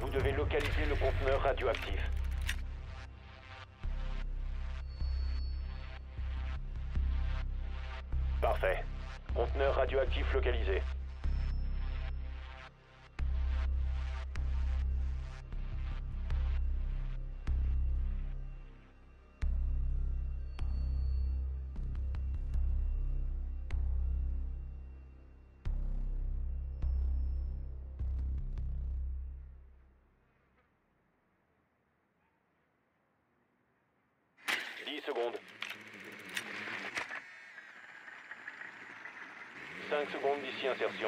Vous devez localiser le conteneur radioactif. Parfait. Conteneur radioactif localisé. Secondes. 5 secondes d'ici insertion.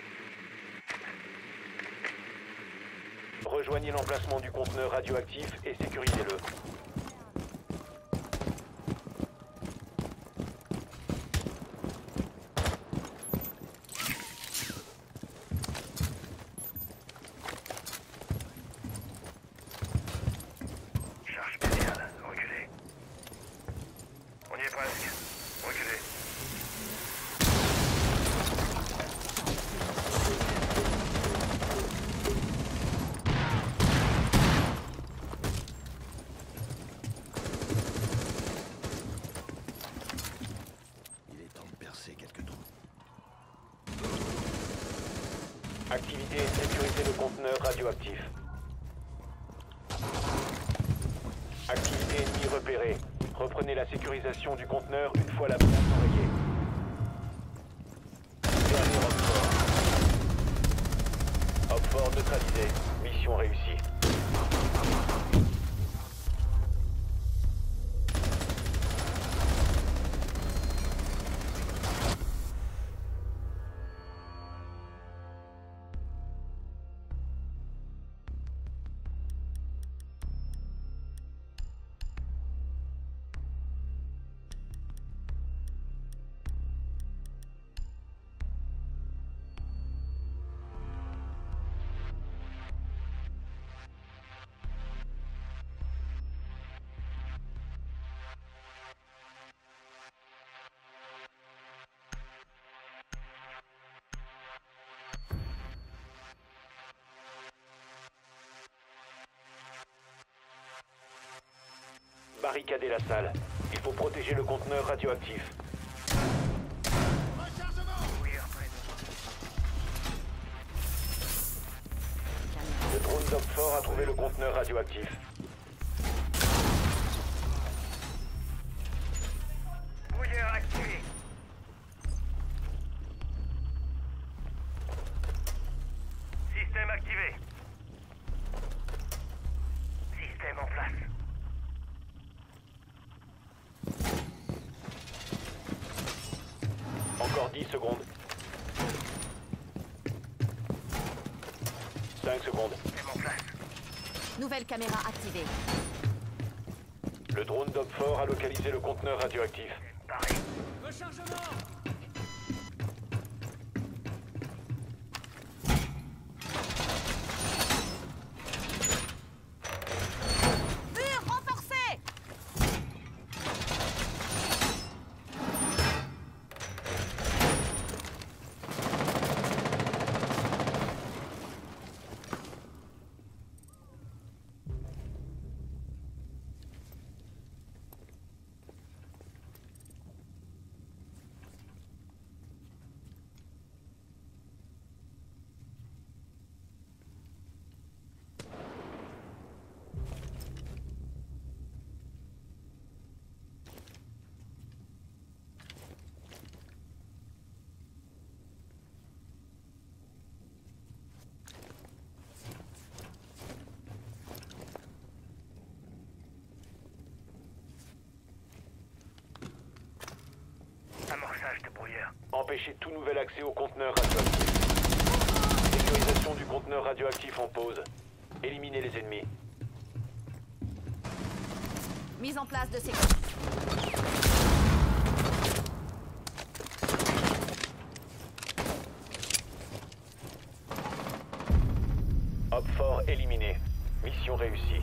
Rejoignez l'emplacement du conteneur radioactif et sécurisez-le. Activité et sécuriser le conteneur radioactif. Activité ennemie repérée. Reprenez la sécurisation du conteneur une fois la menace enrayée. Dernier Op 4. Op 4 neutralisé. Mission réussie. Barricadez la salle. Il faut protéger le conteneur radioactif. Le drone d'Op 4 a trouvé le conteneur radioactif. Brouilleur activé. Système activé. Système en place. Encore 10 secondes. 5 secondes. Système en place. Nouvelle caméra activée. Le drone d'Op 4 a localisé le conteneur radioactif. Pareil. Rechargement! Mur renforcé! Amorçage de brouilleur. Empêchez tout nouvel accès au conteneur radioactif. Sécurisation du conteneur radioactif en pause. Éliminez les ennemis. Mise en place de sécurité. Op 4 éliminé. Mission réussie.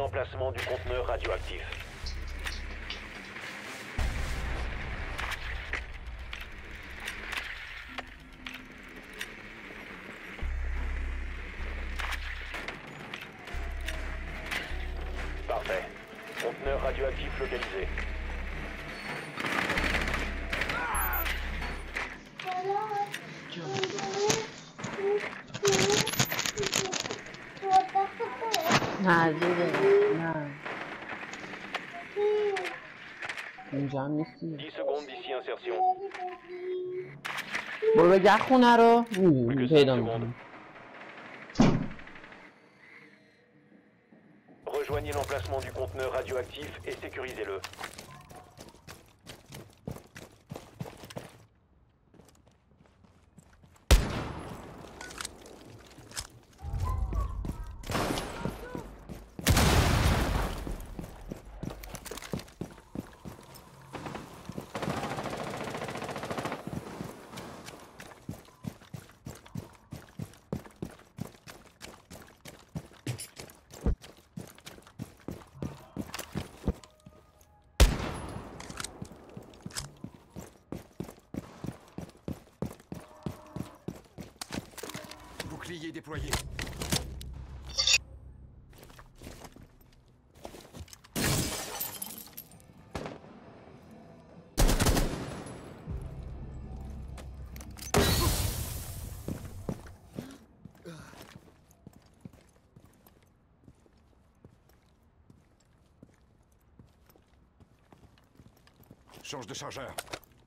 l'emplacement du conteneur radioactif. Parfait. Conteneur radioactif localisé. نه اینجا هم نیستی 10 secondes d'ici insertion. برو بگه خونه رو Plus que 5 پیدا secondes. میکنم Rejoignez l'emplacement du conteneur radioactif et sécurisez-le. Bouclier déployé. Change de chargeur.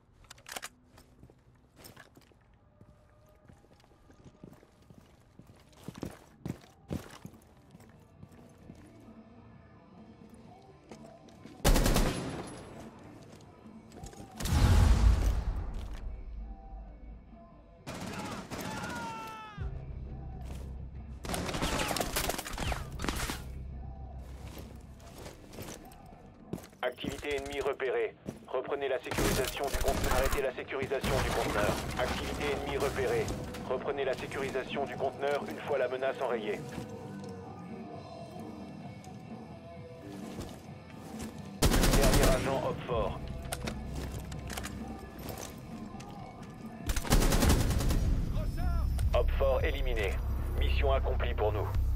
Activité ennemie repérée. Reprenez la sécurisation du conteneur. Arrêtez la sécurisation du conteneur. Activité ennemie repérée. Reprenez la sécurisation du conteneur une fois la menace enrayée. Dernier agent Hopfort. Hopfort éliminé. Mission accomplie pour nous.